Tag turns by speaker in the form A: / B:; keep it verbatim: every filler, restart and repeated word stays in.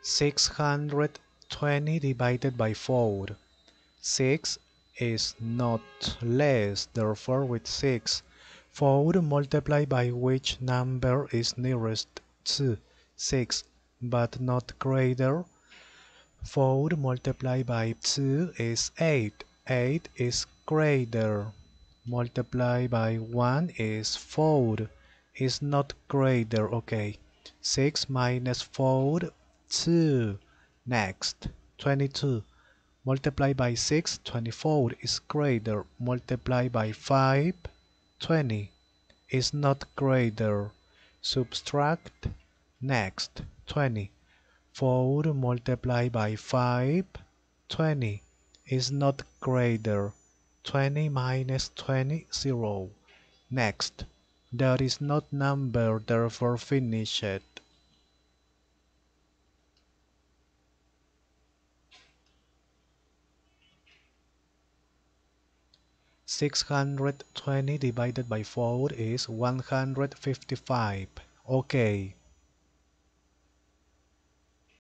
A: six hundred twenty divided by four. six is not less, therefore with six. four multiplied by which number is nearest to six, but not greater. four multiplied by two is eight. eight is greater. Multiplied by one is four. Is not greater. Okay. six minus four, two. Next, twenty-two. Multiply by six, twenty-four is greater. Multiply by five, twenty is not greater. Subtract. Next, twenty. four multiplied by five, twenty is not greater. twenty minus twenty, zero. Next, there is not number, therefore finish it. six hundred twenty divided by four is one hundred fifty-five. Okay.